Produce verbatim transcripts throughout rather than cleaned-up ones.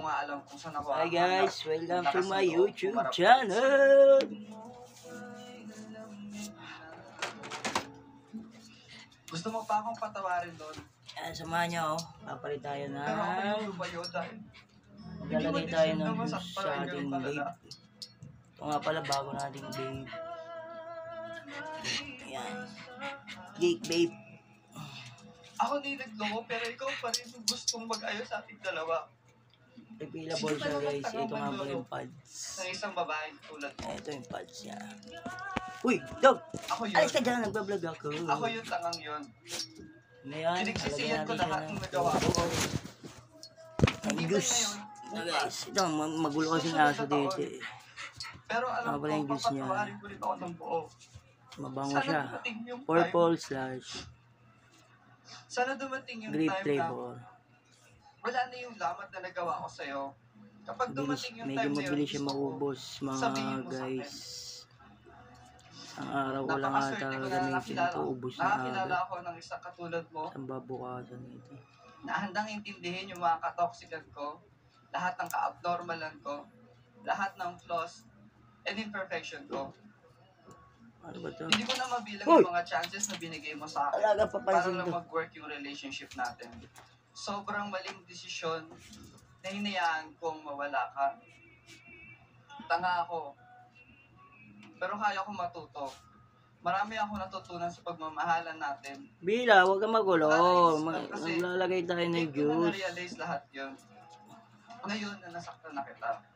nga alam kung saan ako. Hi guys, welcome to my YouTube channel. Gusto mo pa akong patawarin doon? Ayan, samahan niyo oh. Papalit tayo na. Pero ako yung ba yun dahil? Maglalagay tayo ng juice sa ating babe. Ito nga pala bago nating babe. Ayan. Geek babe. Ako din nagloko pero ikaw pa rin yung gustong mag-ayos sa ating dalawa. Available siya guys. Ito nga pala yung pads. Ng isang babae tulad mo. Ito yung pads niya. Uy, dog! Ako yun. Alis ka dyan, nagbablog ako. Ako yung tangang yun. Ngayon, pinagsisihan ko natin lahat siya ng nagawa ko. Ang juice. Ito guys, ito magulo kasing aso dito eh. Pero alam ko, papatawarin ko rin ako ng buo. Mabango siya. Purple slash sana dumating yung grape time flavor. na wala na yung lamat na nagawa ko sa'yo. Kapag dumating yung medyo time na yun, mabilis siya maubos mga guys. Ang araw ko lang ata gamitin ito, ubos na nakakilala agad. ako ng isang katulad mo. Ang babukasan ito. Na handang intindihin yung mga katoksikan ko, lahat ng ka-abnormalan ko, lahat ng flaws and imperfection ko. Ano ba ito? Hindi ko na mabilang Uy! yung mga chances na binigay mo sa akin Alaga para papansin lang to. mag-work yung relationship natin. Sobrang maling desisyon na hinayaan kong mawala ka. Tanga ako. Pero kaya ko matuto. Marami ako natutunan sa pagmamahalan natin. Bila, huwag kang magulo. Mag- kasi Maglalagay tayo ng hindi ko na juice. na-realize lahat yun. Ngayon na nasaktan na kita.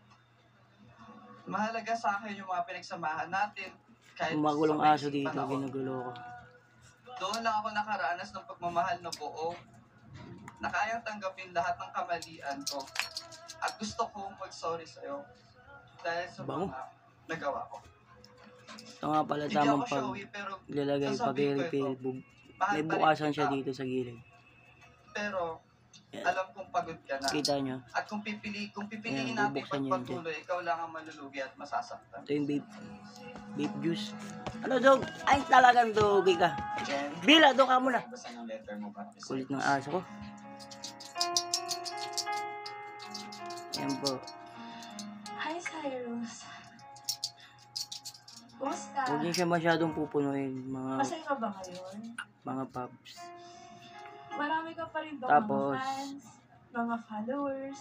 Mahalaga sa akin yung mga pinagsamahan natin. Kahit Magulong sa aso maikling dito, panahon. ginugulo ko. Doon lang ako nakaranas ng pagmamahal na buo. Na kayang tanggapin lahat ng kamalian ko. At gusto kong mag-sorry sa'yo. Dahil sa Bango. mga nagawa ko. Ito nga pala Hindi tamang ako pag showy, pero lalagay, sasabihin ko pag-refill. ito. bug- mahal May pa rin bukasan siya kita. dito sa gilid. Pero Yan. alam kong pagod ka na. Kita nyo? At kung pipili, kung pipiliin Ayan, natin bubuksan niyo yun pagpatuloy, ikaw lang ang malulugi at masasaktan. Ito yung vape. Vape juice. Ano dog? Ay talagang dogi ka. Jen, Bila, doon ka muna. basta ng letter mo para sa Kulit ng aso ko. Ayan po. Hi, Cyrus. Kumusta? Huwag niyo siya masyadong pupunuin, mga Masaya ka ba ngayon? mga pups. Marami ka pa rin daw Tapos, mga fans, mga followers.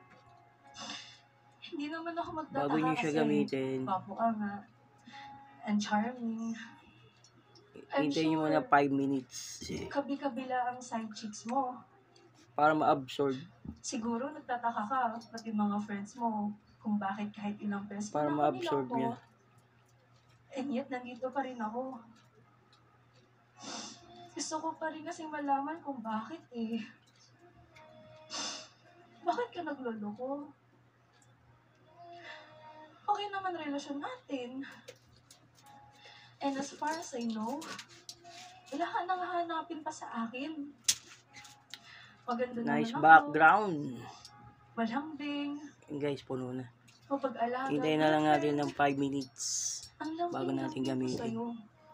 Hindi naman ako magtataka bago niyo siya kasi gamitin, gwapo ka nga. And charming. I'm hintayin niyo sure muna five minutes eh, Kabi-kabila ang side chicks mo. para ma-absorb, Siguro nagtataka ka, pati mga friends mo, kung bakit kahit ilang beses para mo na ako ma-absorb niloko. niya. And yet, nandito pa rin ako. Gusto ko pa rin kasi malaman kung bakit eh. Bakit ka nagloloko? Okay naman relasyon natin. And as far as I know, wala ka nang hahanapin pa sa akin. Maganda Nice naman ako. background. Malambing. Yun guys, puno na. Mapag-alaga. Hintayin na lang natin ng five minutes Ang lambing bago ng natin tipo gamitin. sa'yo.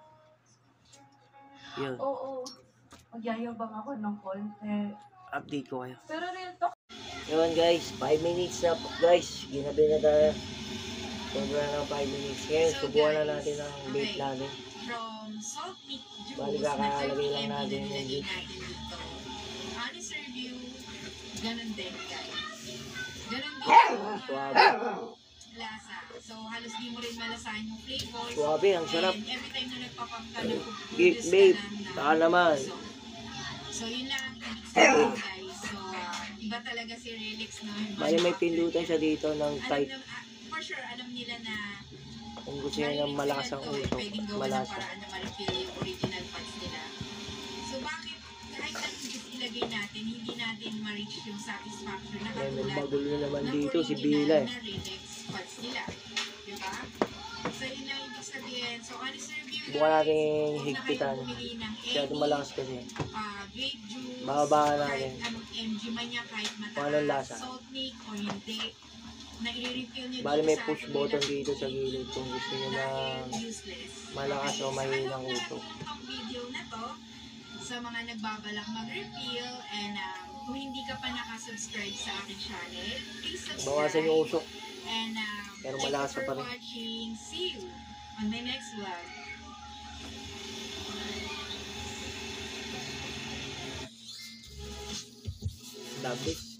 Yun, Oo. Magyayabang ako ng konti. update ko kayo. Pero real talk, Yun guys, five minutes na po guys. Ginabi na tayo. Sobra na five minutes. Ngayon, subukan na natin ang vape natin. From salt meat juice Bali, na kakalagay thirty lang natin milliliters yung nilagay juice. natin dito. Honest review, ganun din guys. Ganun din yung Suwabe. lasa. So halos di mo rin malasahan yung flavors. Suwabe, ang sarap. And every time na nagpapump ka, Geek nagpuproduce babe, ka ng saka naman. So, so yun lang ang ibig sabihin guys. So uh, iba talaga si Relix no. Bali, may pindutan siya dito ng Alam tight. na, ah, for sure, alam nila na Kung gusto niya ng malakas ang Marinig usok, sila to, eh. Pwedeng gawa ng malasa. paraan na ma-refill yung original parts nila. So bakit kahit ang juice ilagay natin, hindi natin ma-reach yung satisfaction na May katulad magulo na naman ng dito si original Bila eh. na Relix parts nila. Diba? So yun ang ibig sabihin. So honest review Bukan natin huwag na higpitan. kayong bumili ng Masyadong any, malakas kasi. ah, grape juice, Bababa natin. kahit anong M G man niya, kahit Kung anong mataas, lasa. salt nick o hindi, na i-refill niyo Bali, dito may sa push ating button nila- dito sa gilid kung gusto niyo na dahil useless. malakas o mahinang So, I hope usok. na itong video na to sa mga nagbabalak mag-refill and um, Kung hindi ka pa nakasubscribe sa aking channel, please Bawasan yung subscribe. usok. And um, Pero thank you malasa for pa rin. watching. See you on my next vlog. Lovely.